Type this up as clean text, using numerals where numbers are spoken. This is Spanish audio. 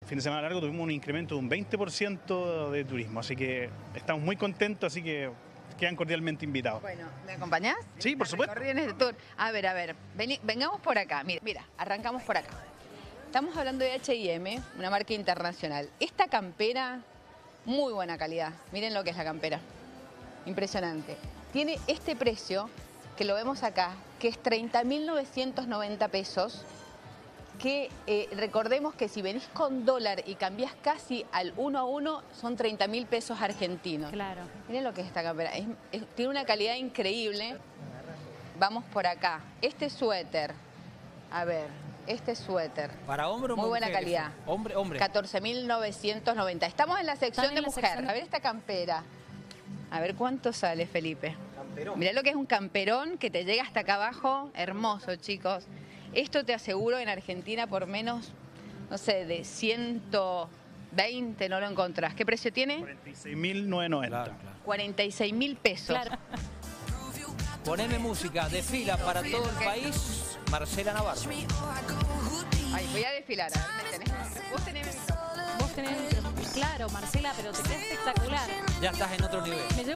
fin de semana largo tuvimos un incremento de un 20% de turismo, así que estamos muy contentos, así que quedan cordialmente invitados. Bueno, ¿me acompañás? Sí, por supuesto. En este tour. A ver, vengamos por acá. Mira, arrancamos por acá. Estamos hablando de H&M, una marca internacional. Esta campera, muy buena calidad. Miren lo que es la campera. Impresionante. Tiene este precio, que lo vemos acá, que es 30.990 pesos. Que recordemos que si venís con dólar y cambiás casi al 1 a 1, son 30.000 pesos argentinos. Claro. Miren lo que es esta campera. Tiene una calidad increíble. Vamos por acá. Este suéter. A ver, este suéter. ¿Para hombre o muy mujer? Buena calidad. Hombre. 14.990. Estamos en la sección de mujer. A ver esta campera. A ver cuánto sale, Felipe. Camperón. Mirá lo que es un camperón que te llega hasta acá abajo. Hermoso, chicos. Esto te aseguro en Argentina por menos, no sé, de 120 no lo encontrás. ¿Qué precio tiene? 46.990. Claro. 46.000 pesos. Claro. Poneme música, desfila para Sí, todo el ok. país, Marcela Navarro. Ay, voy a desfilar. A ver, ¿me tenés? ¿Vos tenés? Vos tenés, claro, Marcela, pero te queda espectacular. Ya estás en otro nivel. Me llevo